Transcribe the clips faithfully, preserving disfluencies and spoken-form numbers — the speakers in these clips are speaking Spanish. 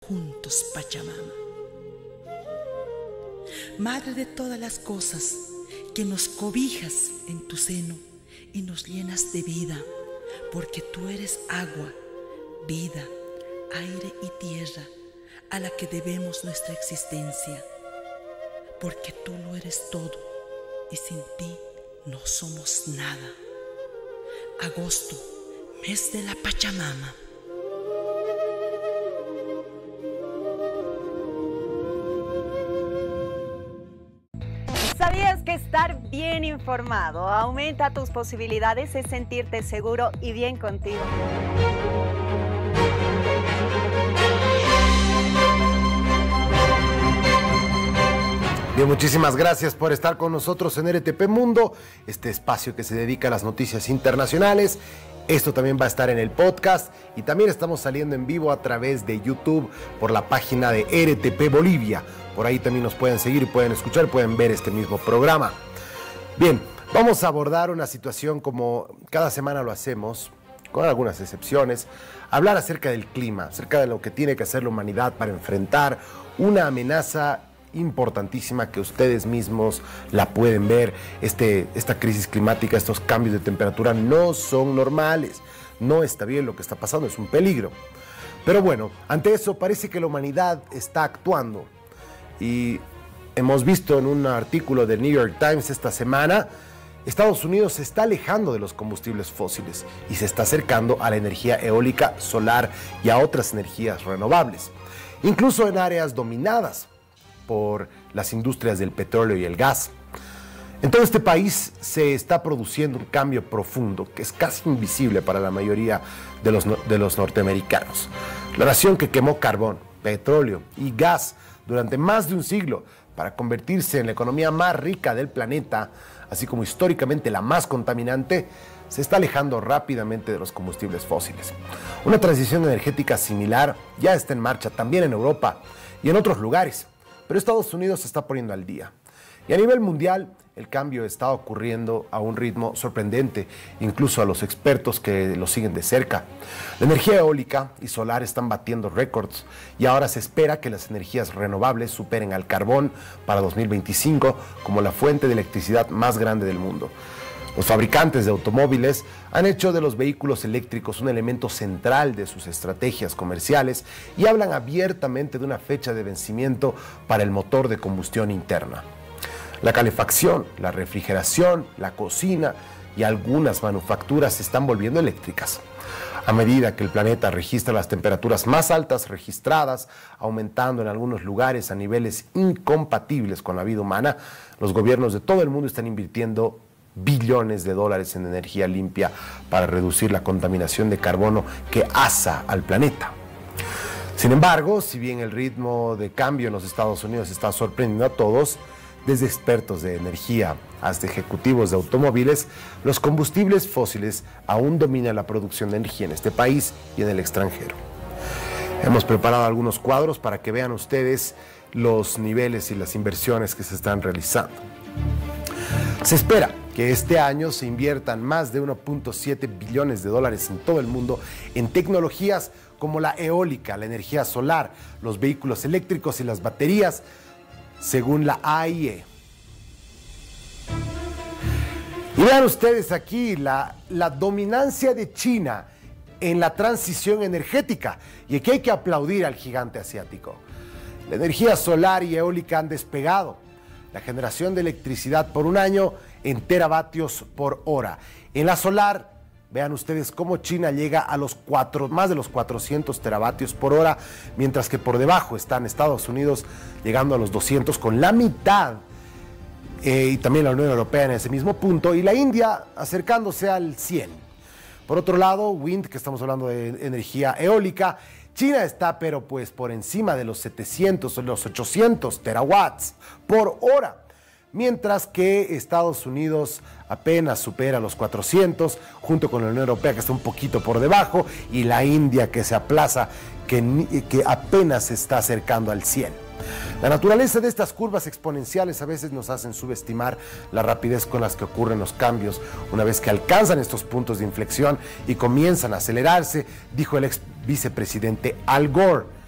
juntos, Pachamama. Madre de todas las cosas, que nos cobijas en tu seno y nos llenas de vida, porque tú eres agua, vida, aire y tierra, a la que debemos nuestra existencia, porque tú lo eres todo y sin ti no somos nada. Agosto, mes de la Pachamama. ¿Sabías que estar bien informado aumenta tus posibilidades de sentirte seguro y bien contigo? Bien, muchísimas gracias por estar con nosotros en R T P Mundo, este espacio que se dedica a las noticias internacionales. Esto también va a estar en el podcast y también estamos saliendo en vivo a través de YouTube por la página de R T P Bolivia. Por ahí también nos pueden seguir y pueden escuchar, pueden ver este mismo programa. Bien, vamos a abordar una situación como cada semana lo hacemos, con algunas excepciones, hablar acerca del clima, acerca de lo que tiene que hacer la humanidad para enfrentar una amenaza importantísima que ustedes mismos la pueden ver. Este, esta crisis climática, estos cambios de temperatura no son normales, no está bien lo que está pasando, es un peligro. Pero bueno, ante eso parece que la humanidad está actuando y hemos visto en un artículo del New York Times esta semana, Estados Unidos se está alejando de los combustibles fósiles y se está acercando a la energía eólica, solar y a otras energías renovables, incluso en áreas dominadas por las industrias del petróleo y el gas. En todo este país se está produciendo un cambio profundo que es casi invisible para la mayoría de los, de los norteamericanos. La nación que quemó carbón, petróleo y gas durante más de un siglo para convertirse en la economía más rica del planeta, así como históricamente la más contaminante, se está alejando rápidamente de los combustibles fósiles. Una transición energética similar ya está en marcha también en Europa y en otros lugares, pero Estados Unidos se está poniendo al día. Y a nivel mundial, el cambio está ocurriendo a un ritmo sorprendente, incluso a los expertos que lo siguen de cerca. La energía eólica y solar están batiendo récords y ahora se espera que las energías renovables superen al carbón para dos mil veinticinco como la fuente de electricidad más grande del mundo. Los fabricantes de automóviles han hecho de los vehículos eléctricos un elemento central de sus estrategias comerciales y hablan abiertamente de una fecha de vencimiento para el motor de combustión interna. La calefacción, la refrigeración, la cocina y algunas manufacturas se están volviendo eléctricas. A medida que el planeta registra las temperaturas más altas registradas, aumentando en algunos lugares a niveles incompatibles con la vida humana, los gobiernos de todo el mundo están invirtiendo billones de dólares en energía limpia para reducir la contaminación de carbono que asa al planeta. Sin embargo, si bien el ritmo de cambio en los Estados Unidos está sorprendiendo a todos, desde expertos de energía hasta ejecutivos de automóviles, los combustibles fósiles aún dominan la producción de energía en este país y en el extranjero. Hemos preparado algunos cuadros para que vean ustedes los niveles y las inversiones que se están realizando. Se espera que este año se inviertan más de uno punto siete billones de dólares en todo el mundo en tecnologías como la eólica, la energía solar, los vehículos eléctricos y las baterías, según la A I E. Y vean ustedes aquí la, la dominancia de China en la transición energética. Y aquí hay que aplaudir al gigante asiático. La energía solar y eólica han despegado. La generación de electricidad por un año en teravatios por hora. En la solar, vean ustedes cómo China llega a los cuatro, más de los cuatrocientos teravatios por hora, mientras que por debajo están Estados Unidos llegando a los doscientos con la mitad, eh, y también la Unión Europea en ese mismo punto, y la India acercándose al cien. Por otro lado, wind, que estamos hablando de energía eólica, China está pero pues por encima de los setecientos o los ochocientos terawatts por hora, mientras que Estados Unidos apenas supera los cuatrocientos, junto con la Unión Europea que está un poquito por debajo, y la India que se aplaza, que, que apenas se está acercando al cien. La naturaleza de estas curvas exponenciales a veces nos hacen subestimar la rapidez con las que ocurren los cambios. Una vez que alcanzan estos puntos de inflexión y comienzan a acelerarse, dijo el ex vicepresidente Al Gore.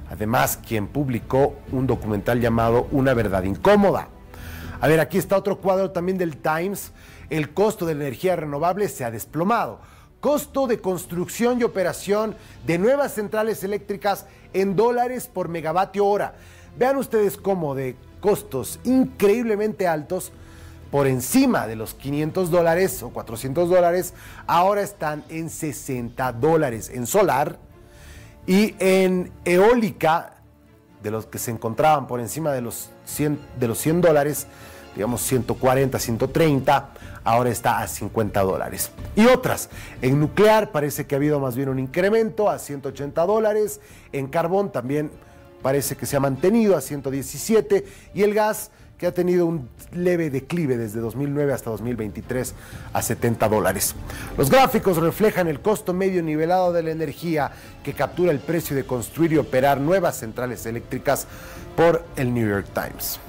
además quien publicó un documental llamado Una verdad incómoda. A ver, aquí está otro cuadro también del Times. El costo de la energía renovable se ha desplomado. Costo de construcción y operación de nuevas centrales eléctricas en dólares por megavatio hora. Vean ustedes cómo de costos increíblemente altos, por encima de los quinientos dólares o cuatrocientos dólares, ahora están en sesenta dólares en solar, y en eólica, de los que se encontraban por encima de los cien, de los cien dólares, digamos ciento cuarenta, ciento treinta, ahora está a cincuenta dólares. Y otras, en nuclear parece que ha habido más bien un incremento a ciento ochenta dólares, en carbón también parece que se ha mantenido a ciento diecisiete, y el gas, que ha tenido un leve declive desde dos mil nueve hasta dos mil veintitrés a setenta dólares. Los gráficos reflejan el costo medio nivelado de la energía que captura el precio de construir y operar nuevas centrales eléctricas por el New York Times.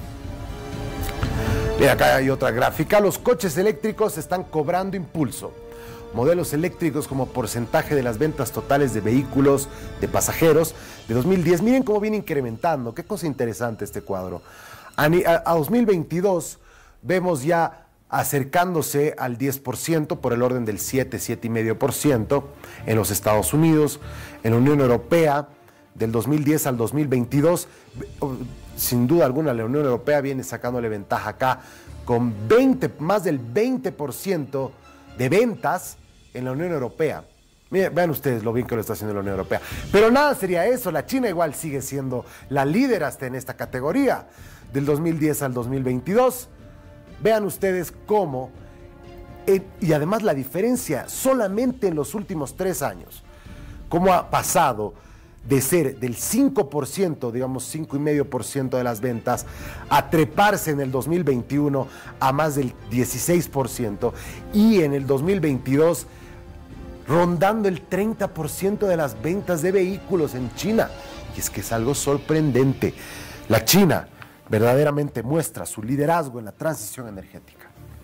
Mira, acá hay otra gráfica. Los coches eléctricos están cobrando impulso. Modelos eléctricos como porcentaje de las ventas totales de vehículos de pasajeros de dos mil diez. Miren cómo viene incrementando. Qué cosa interesante este cuadro. A, a, a dos mil veintidós vemos ya acercándose al diez por ciento, por el orden del siete, siete coma cinco por ciento en los Estados Unidos. En la Unión Europea, del dos mil diez al dos mil veintidós, sin duda alguna la Unión Europea viene sacándole ventaja acá con veinte, más del veinte por ciento de ventas en la Unión Europea. Miren, vean ustedes lo bien que lo está haciendo la Unión Europea. Pero nada sería eso, la China igual sigue siendo la líder hasta en esta categoría. Del dos mil diez al dos mil veintidós, vean ustedes cómo, eh, y además la diferencia solamente en los últimos tres años, cómo ha pasado de ser del cinco por ciento, digamos cinco coma cinco por ciento de las ventas, a treparse en el dos mil veintiuno a más del dieciséis por ciento, y en el dos mil veintidós rondando el treinta por ciento de las ventas de vehículos en China. Y es que es algo sorprendente. La China verdaderamente muestra su liderazgo en la transición energética.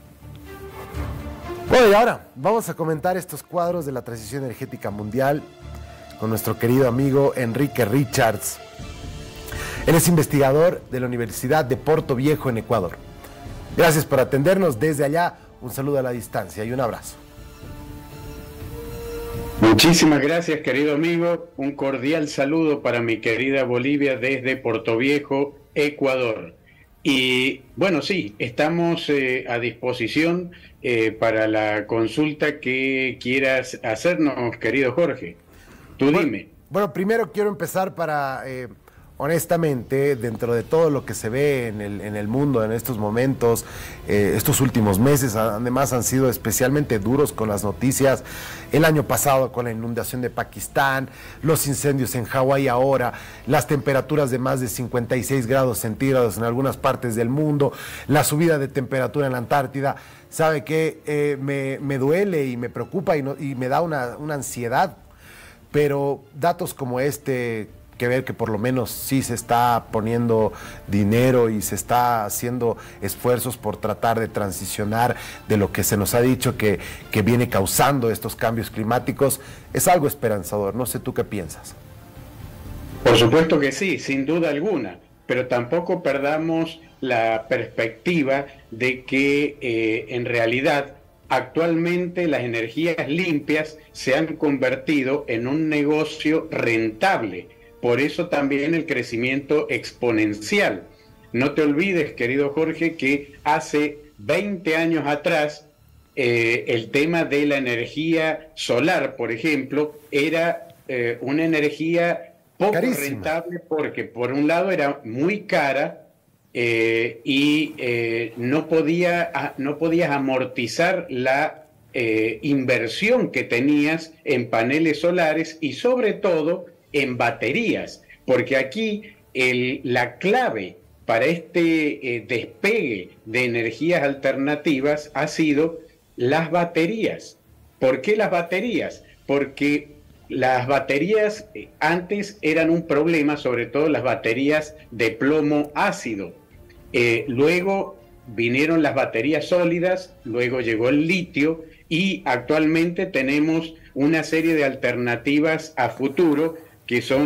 Bueno, y ahora vamos a comentar estos cuadros de la transición energética mundial con nuestro querido amigo Enrique Richards. Él es investigador de la Universidad de Porto Viejo en Ecuador. Gracias por atendernos desde allá. Un saludo a la distancia y un abrazo. Muchísimas gracias, querido amigo. Un cordial saludo para mi querida Bolivia desde Porto Viejo, Ecuador. Y bueno, sí, estamos eh, a disposición eh, para la consulta que quieras hacernos, querido Jorge. Tú bueno, dime. Bueno, primero quiero empezar para, eh, honestamente, dentro de todo lo que se ve en el, en el mundo en estos momentos, eh, estos últimos meses, además han sido especialmente duros con las noticias. El año pasado con la inundación de Pakistán, los incendios en Hawái ahora, las temperaturas de más de cincuenta y seis grados centígrados en algunas partes del mundo, la subida de temperatura en la Antártida. ¿Sabe qué? Eh, me, me duele y me preocupa y, no, y me da una, una ansiedad, pero datos como este, que ver que por lo menos sí se está poniendo dinero y se está haciendo esfuerzos por tratar de transicionar de lo que se nos ha dicho que, que viene causando estos cambios climáticos, es algo esperanzador. No sé tú qué piensas. Por supuesto que sí, sin duda alguna, pero tampoco perdamos la perspectiva de que eh, en realidad actualmente las energías limpias se han convertido en un negocio rentable. Por eso también el crecimiento exponencial. No te olvides, querido Jorge, que hace veinte años atrás eh, el tema de la energía solar, por ejemplo, era eh, una energía poco Carísima. rentable porque por un lado era muy cara eh, y eh, no, podía, no podías amortizar la eh, inversión que tenías en paneles solares y sobre todo en baterías, porque aquí el, la clave para este eh, despegue de energías alternativas ha sido las baterías. ¿Por qué las baterías? Porque las baterías eh, antes eran un problema, sobre todo las baterías de plomo ácido. Eh, luego vinieron las baterías sólidas, luego llegó el litio y actualmente tenemos una serie de alternativas a futuro que son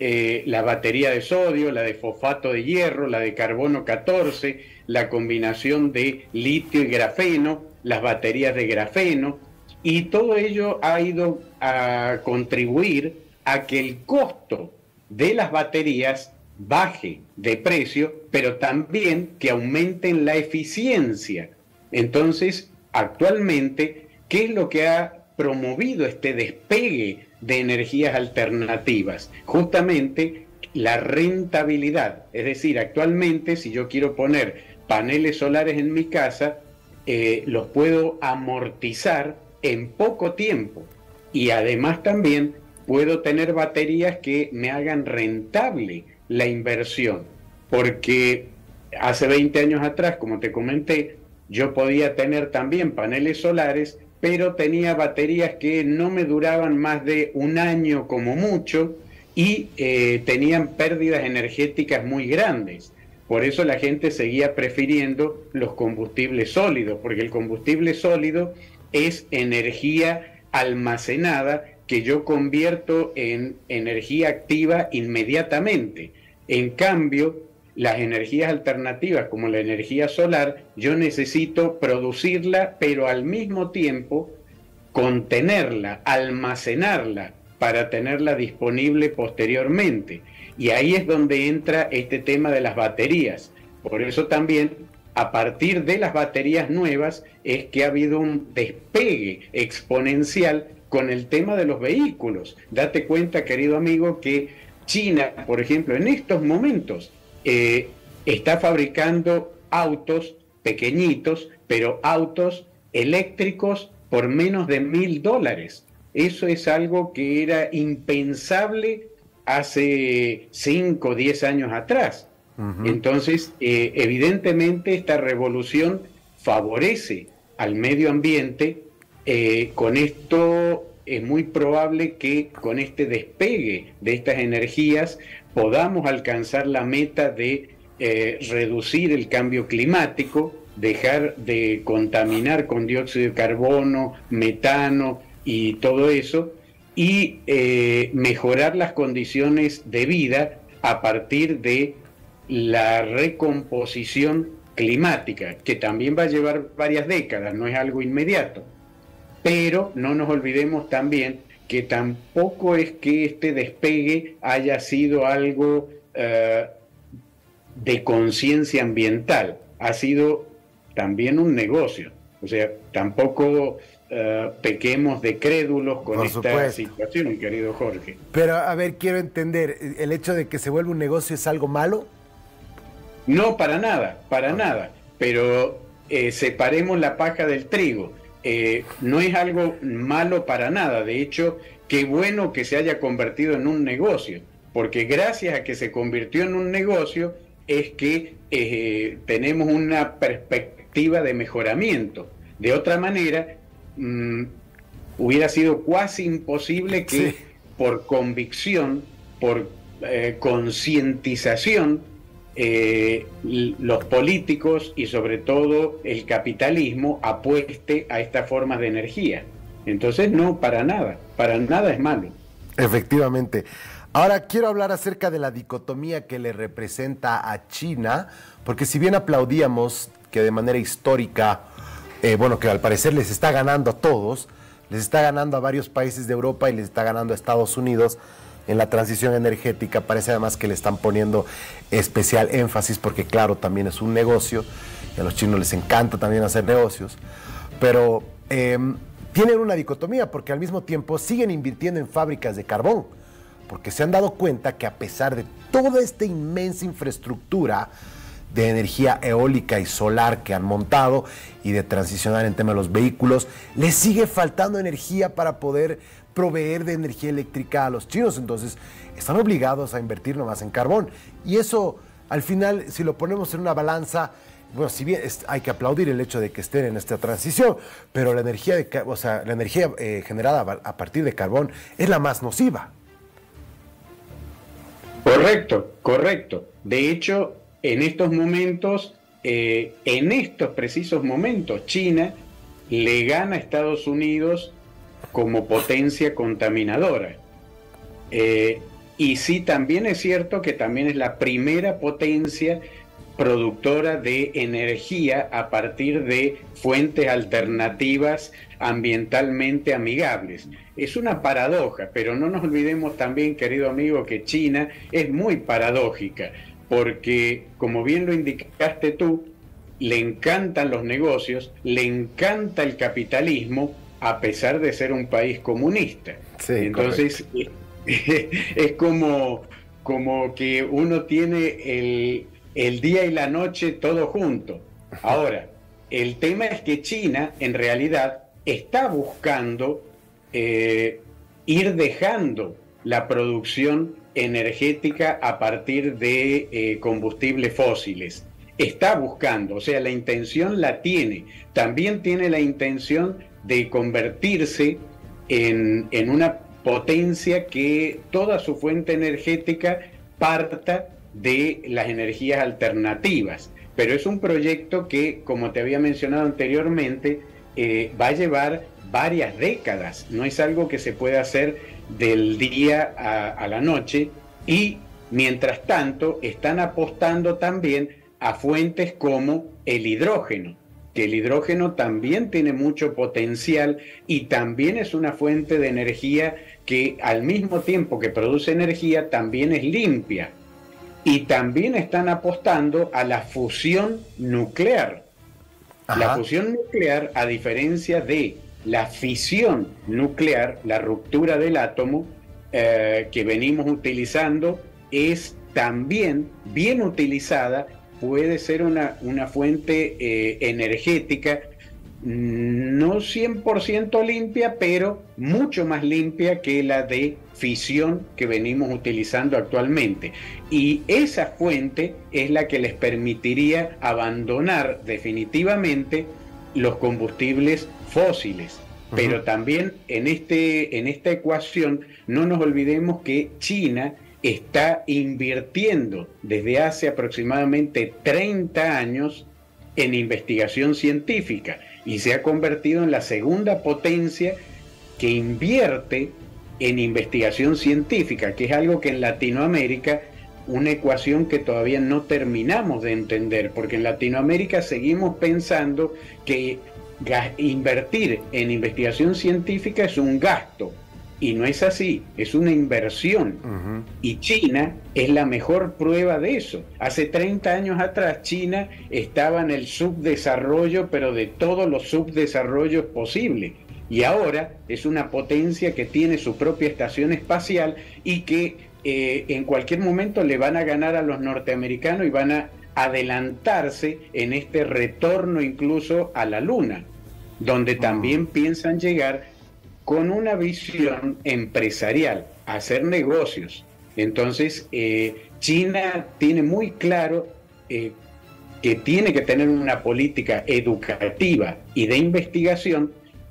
eh, la batería de sodio, la de fosfato de hierro, la de carbono catorce, la combinación de litio y grafeno, las baterías de grafeno, y todo ello ha ido a contribuir a que el costo de las baterías baje de precio, pero también que aumenten la eficiencia. Entonces, actualmente, ¿qué es lo que ha promovido este despegue de energías alternativas? Justamente la rentabilidad. Es decir, actualmente, si yo quiero poner paneles solares en mi casa, eh, los puedo amortizar en poco tiempo, y además también puedo tener baterías que me hagan rentable la inversión, porque hace veinte años atrás, como te comenté, yo podía tener también paneles solares, pero tenía baterías que no me duraban más de un año como mucho, y eh, tenían pérdidas energéticas muy grandes. Por eso la gente seguía prefiriendo los combustibles sólidos, porque el combustible sólido es energía almacenada que yo convierto en energía activa inmediatamente. En cambio, las energías alternativas, como la energía solar, yo necesito producirla, pero al mismo tiempo contenerla, almacenarla, para tenerla disponible posteriormente. Y ahí es donde entra este tema de las baterías. Por eso también, a partir de las baterías nuevas, es que ha habido un despegue exponencial con el tema de los vehículos. Date cuenta, querido amigo, que China, por ejemplo, en estos momentos eh, está fabricando autos pequeñitos, pero autos eléctricos por menos de mil dólares. Eso es algo que era impensable hace cinco o diez años atrás. Uh-huh. Entonces, eh, evidentemente, esta revolución favorece al medio ambiente. Eh, con esto es muy probable que con este despegue de estas energías podamos alcanzar la meta de eh, reducir el cambio climático, dejar de contaminar con dióxido de carbono, metano y todo eso, y eh, mejorar las condiciones de vida a partir de la recomposición climática, que también va a llevar varias décadas, no es algo inmediato. Pero no nos olvidemos también que tampoco es que este despegue haya sido algo uh, de conciencia ambiental, ha sido también un negocio. O sea, tampoco uh, pequemos de crédulos con Por esta supuesto. situación, querido Jorge. Pero, a ver, quiero entender, ¿el hecho de que se vuelva un negocio es algo malo? No, para nada, para okay. nada. Pero eh, separemos la paja del trigo. Eh, no es algo malo para nada. De hecho, qué bueno que se haya convertido en un negocio, porque gracias a que se convirtió en un negocio es que eh, tenemos una perspectiva de mejoramiento. De otra manera, mmm, hubiera sido casi imposible que sí. por convicción, por eh, concientización, Eh, los políticos y sobre todo el capitalismo apueste a estas formas de energía. Entonces no, para nada, para nada es malo. Efectivamente. Ahora quiero hablar acerca de la dicotomía que le representa a China, porque si bien aplaudíamos que de manera histórica, eh, bueno, que al parecer les está ganando a todos, les está ganando a varios países de Europa y les está ganando a Estados Unidos en la transición energética, parece además que le están poniendo especial énfasis porque claro, también es un negocio y a los chinos les encanta también hacer negocios, pero eh, tienen una dicotomía porque al mismo tiempo siguen invirtiendo en fábricas de carbón, porque se han dado cuenta que a pesar de toda esta inmensa infraestructura de energía eólica y solar que han montado y de transicionar en tema de los vehículos, les sigue faltando energía para poder proveer de energía eléctrica a los chinos. Entonces están obligados a invertir nomás en carbón, y eso al final, si lo ponemos en una balanza, bueno, si bien es, hay que aplaudir el hecho de que estén en esta transición, pero la energía, de, o sea, la energía eh, generada a partir de carbón es la más nociva. Correcto, correcto. De hecho, en estos momentos, eh, en estos precisos momentos, China le gana a Estados Unidos como potencia contaminadora. Eh, Y sí, también es cierto que también es la primera potencia productora de energía a partir de fuentes alternativas ambientalmente amigables. Es una paradoja, pero no nos olvidemos también, querido amigo, que China es muy paradójica, porque, como bien lo indicaste tú, le encantan los negocios, le encanta el capitalismo, a pesar de ser un país comunista. Sí, entonces, es como, como que uno tiene el, el día y la noche todo junto. Ahora, el tema es que China, en realidad, está buscando eh, ir dejando la producción energética a partir de eh, combustibles fósiles. Está buscando, o sea, la intención la tiene. También tiene la intención de convertirse en, en una potencia que toda su fuente energética parta de las energías alternativas. Pero es un proyecto que, como te había mencionado anteriormente, eh, va a llevar varias décadas. No es algo que se pueda hacer del día a, a la noche, y mientras tanto están apostando también a fuentes como el hidrógeno, que el hidrógeno también tiene mucho potencial y también es una fuente de energía que, al mismo tiempo que produce energía, también es limpia. Y también están apostando a la fusión nuclear. Ajá. La fusión nuclear, a diferencia de la fisión nuclear, la ruptura del átomo, eh, que venimos utilizando, es también bien utilizada. Puede ser una, una fuente eh, energética no cien por ciento limpia, pero mucho más limpia que la de fisión que venimos utilizando actualmente. Y esa fuente es la que les permitiría abandonar definitivamente los combustibles fósiles. Uh-huh. Pero también en, este, en esta ecuación no nos olvidemos que China está invirtiendo desde hace aproximadamente treinta años en investigación científica y se ha convertido en la segunda potencia que invierte en investigación científica, que es algo que en Latinoamérica, una ecuación que todavía no terminamos de entender, porque en Latinoamérica seguimos pensando que invertir en investigación científica es un gasto. Y no es así, es una inversión. Uh-huh. Y China es la mejor prueba de eso. Hace treinta años atrás China estaba en el subdesarrollo, pero de todos los subdesarrollos posibles. Y ahora es una potencia que tiene su propia estación espacial y que eh, en cualquier momento le van a ganar a los norteamericanos y van a adelantarse en este retorno incluso a la Luna, donde también piensan llegar con una visión empresarial, hacer negocios. Entonces, eh, China tiene muy claro eh, que tiene que tener una política educativa y de investigación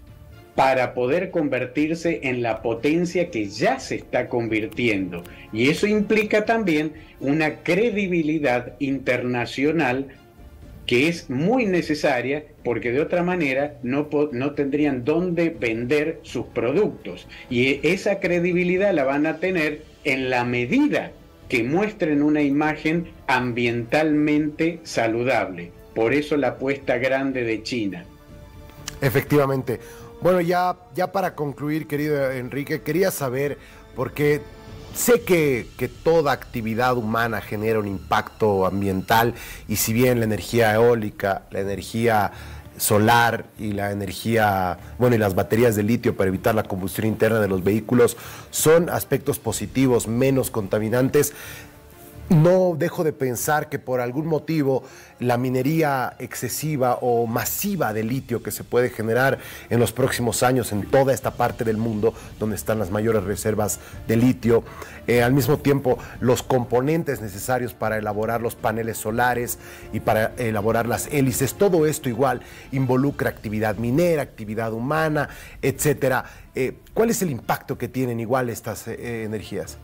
para poder convertirse en la potencia que ya se está convirtiendo. Y eso implica también una credibilidad internacional que es muy necesaria, porque de otra manera no, no tendrían dónde vender sus productos. Y esa credibilidad la van a tener en la medida que muestren una imagen ambientalmente saludable. Por eso la apuesta grande de China. Efectivamente. Bueno, ya, ya para concluir, querido Enrique, quería saber, porque sé que, que toda actividad humana genera un impacto ambiental, y si bien la energía eólica, la energía solar y la energía, bueno, y las baterías de litio para evitar la combustión interna de los vehículos son aspectos positivos, menos contaminantes, no dejo de pensar que por algún motivo la minería excesiva o masiva de litio que se puede generar en los próximos años en toda esta parte del mundo donde están las mayores reservas de litio, eh, al mismo tiempo los componentes necesarios para elaborar los paneles solares y para elaborar las hélices, todo esto igual involucra actividad minera, actividad humana, etcétera. Eh, ¿Cuál es el impacto que tienen igual estas eh, energías?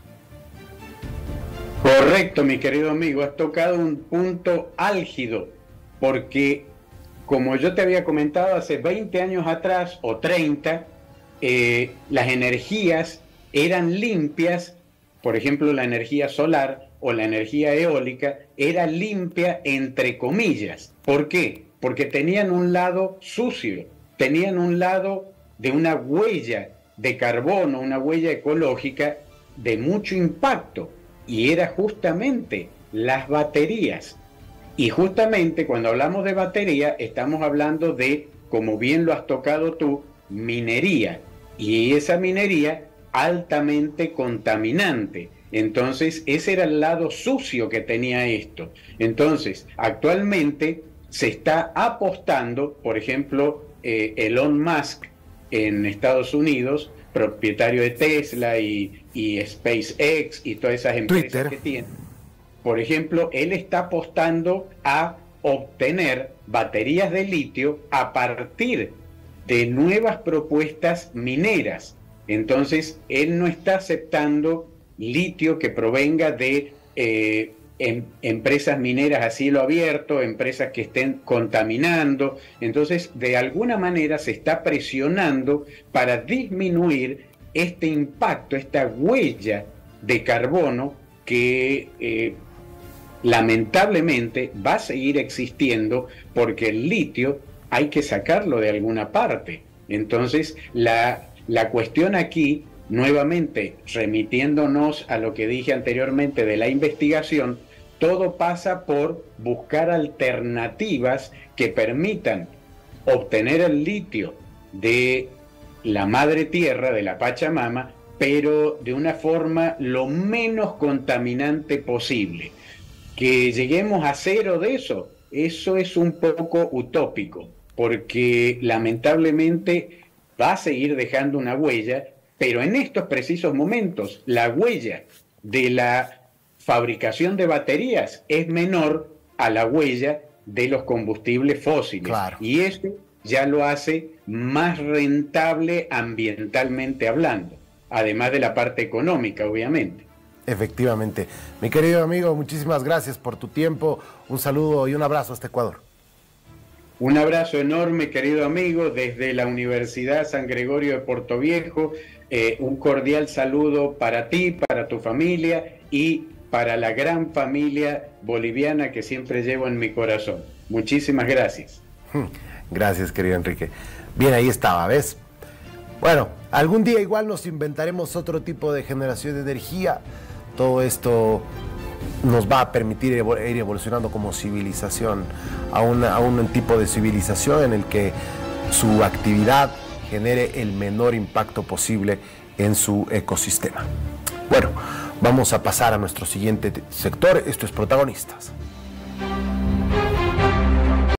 Correcto, mi querido amigo, has tocado un punto álgido, porque como yo te había comentado hace veinte años atrás o treinta, eh, las energías eran limpias por ejemplo, la energía solar o la energía eólica, era limpia entre comillas. ¿Por qué? Porque tenían un lado sucio, tenían un lado de una huella de carbono, una huella ecológica de mucho impacto, y era justamente las baterías. Y justamente cuando hablamos de batería, estamos hablando de, como bien lo has tocado tú, minería, y esa minería altamente contaminante. Entonces, ese era el lado sucio que tenía esto. Entonces, actualmente se está apostando, por ejemplo, eh, Elon Musk en Estados Unidos, propietario de Tesla y, y SpaceX y todas esas empresas Twitter. que tiene. Por ejemplo, él está apostando a obtener baterías de litio a partir de nuevas propuestas mineras. Entonces, él no está aceptando litio que provenga de eh, em, empresas mineras a cielo abierto, empresas que estén contaminando. Entonces, de alguna manera se está presionando para disminuir este impacto, esta huella de carbono que eh, lamentablemente va a seguir existiendo, porque el litio hay que sacarlo de alguna parte. Entonces, la, la cuestión aquí, nuevamente remitiéndonos a lo que dije anteriormente de la investigación, todo pasa por buscar alternativas que permitan obtener el litio de la madre tierra, de la Pachamama, pero de una forma lo menos contaminante posible. Que lleguemos a cero de eso, eso es un poco utópico, porque lamentablemente va a seguir dejando una huella, pero en estos precisos momentos la huella de la fabricación de baterías es menor a la huella de los combustibles fósiles. Claro. Y eso ya lo hace más rentable ambientalmente hablando, además de la parte económica, obviamente. Efectivamente. Mi querido amigo, muchísimas gracias por tu tiempo. Un saludo y un abrazo hasta Ecuador. Un abrazo enorme, querido amigo, desde la Universidad San Gregorio de Portoviejo. Eh, un cordial saludo para ti, para tu familia y para la gran familia boliviana que siempre llevo en mi corazón. Muchísimas gracias. Gracias, querido Enrique. Bien, ahí estaba, ¿ves? Bueno, algún día igual nos inventaremos otro tipo de generación de energía. Todo esto nos va a permitir ir evolucionando como civilización a, una, a un tipo de civilización en el que su actividad genere el menor impacto posible en su ecosistema. Bueno, vamos a pasar a nuestro siguiente sector. Esto es Protagonistas.